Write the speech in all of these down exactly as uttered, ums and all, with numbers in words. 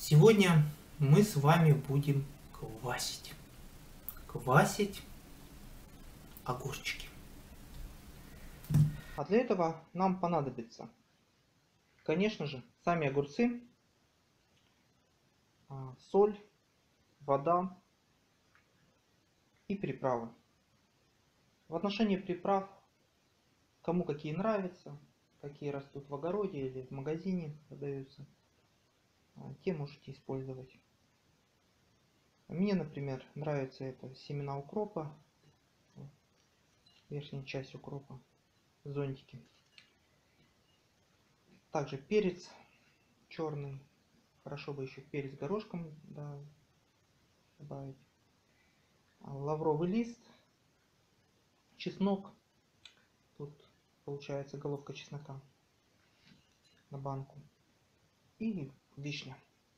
Сегодня мы с вами будем квасить. Квасить огурчики. А для этого нам понадобится, конечно же, сами огурцы, соль, вода и приправы. В отношении приправ, кому какие нравятся, какие растут в огороде или в магазине продаются, те можете использовать. Мне, например, нравится это семена укропа, верхняя часть укропа, зонтики. Также перец черный, хорошо бы еще перец горошком, да, добавить. Лавровый лист, чеснок, тут получается головка чеснока на банку, и вишня.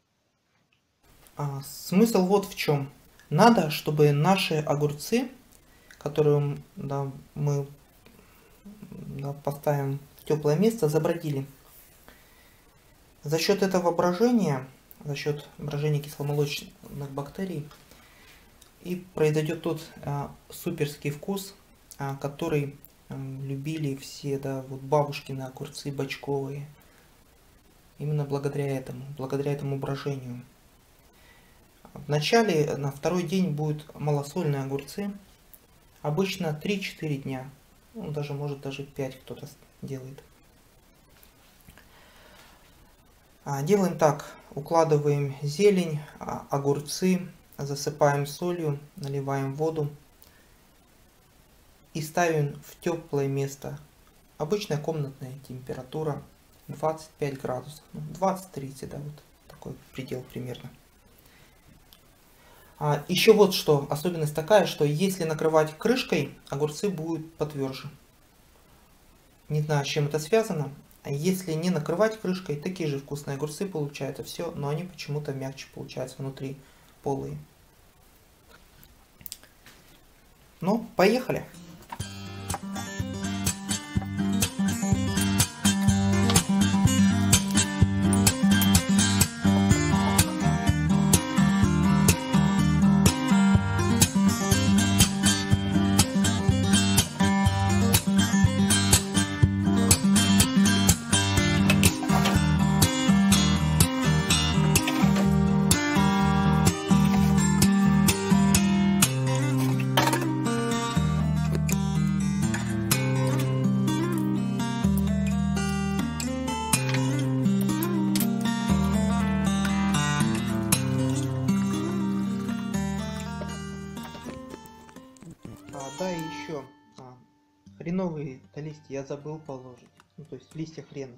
А, смысл вот в чем. Надо, чтобы наши огурцы, которые да, мы да, поставим в теплое место, забродили. За счет этого брожения, за счет брожения кисломолочных бактерий, и произойдет тот а, суперский вкус, а, который а, любили все, да, вот бабушкины огурцы бочковые. Именно благодаря этому, благодаря этому брожению. Вначале, на второй день будут малосольные огурцы. Обычно три-четыре дня. Ну, даже, может, даже пять кто-то делает. Делаем так. Укладываем зелень, огурцы, засыпаем солью, наливаем воду и ставим в теплое место. Обычная комнатная температура двадцать пять градусов. двадцать-тридцать, да, вот такой предел примерно. А еще вот что, особенность такая, что если накрывать крышкой, огурцы будут потверже. Не знаю, с чем это связано. А если не накрывать крышкой, такие же вкусные огурцы получаются, все, но они почему-то мягче получаются внутри, полые. Ну, поехали! Да, и еще а, хреновые листья я забыл положить, ну то есть листья хрена.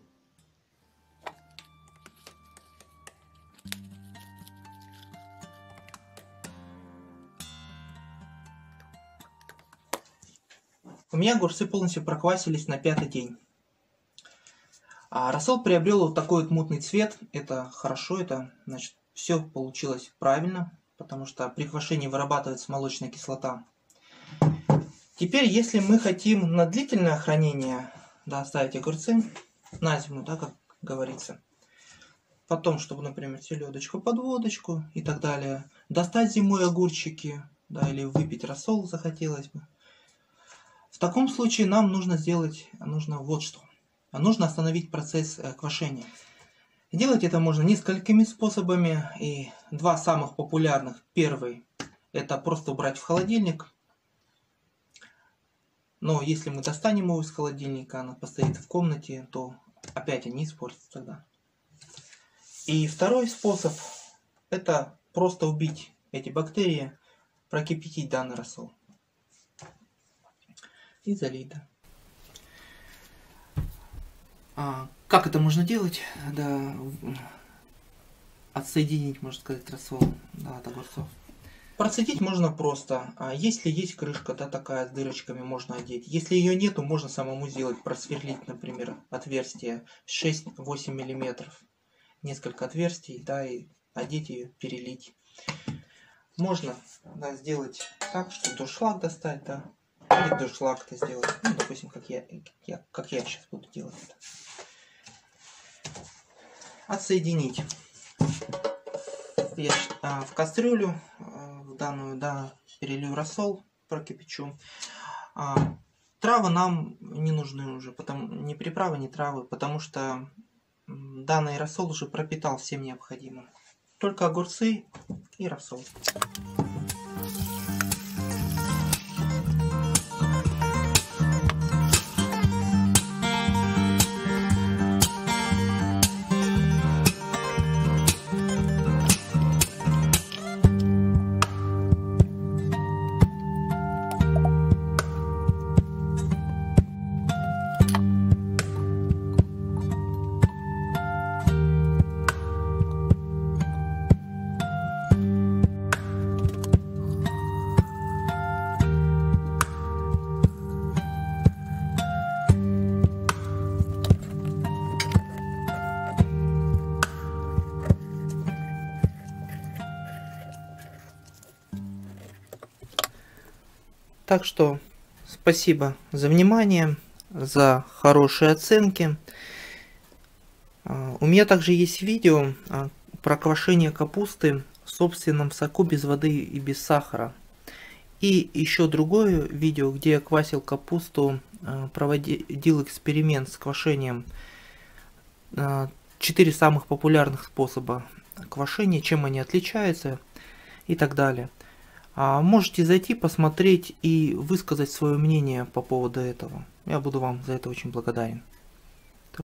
У меня огурцы полностью проквасились на пятый день. А рассол приобрел вот такой вот мутный цвет. Это хорошо, это значит все получилось правильно, потому что при квашении вырабатывается молочная кислота. Теперь, если мы хотим на длительное хранение, да, оставить огурцы на зиму, да, как говорится, потом, чтобы, например, селедочку под водочку и так далее, достать зимой огурчики, да, или выпить рассол захотелось бы. В таком случае нам нужно сделать, нужно вот что. Нужно остановить процесс квашения. Делать это можно несколькими способами, и два самых популярных. Первый – это просто убрать в холодильник. Но если мы достанем его из холодильника, она постоит в комнате, то опять они испортятся тогда. И второй способ – это просто убить эти бактерии, прокипятить данный рассол и залить. Да. А, как это можно делать? Да, отсоединить, можно сказать, рассол, да, от огурцов. Процедить можно просто. А если есть крышка, да, такая с дырочками, можно одеть. Если ее нету, можно самому сделать, просверлить, например, отверстие шесть-восемь миллиметров. Несколько отверстий, да, и одеть ее, перелить. Можно, да, сделать так, что дуршлаг достать, да, или дуршлаг-то сделать. Ну, допустим, как я, я, как я сейчас буду делать это. Отсоединить Я а, в кастрюлю, а, в данную, да, перелью рассол, прокипячу. А, травы нам не нужны уже, потому, ни приправы, ни травы, потому что данный рассол уже пропитал всем необходимым. Только огурцы и рассол. Так что спасибо за внимание, за хорошие оценки. У меня также есть видео про квашение капусты в собственном соку без воды и без сахара. И еще другое видео, где я квасил капусту, проводил эксперимент с квашением. Четыре самых популярных способа квашения, чем они отличаются и так далее. Можете зайти, посмотреть и высказать свое мнение по поводу этого. Я буду вам за это очень благодарен.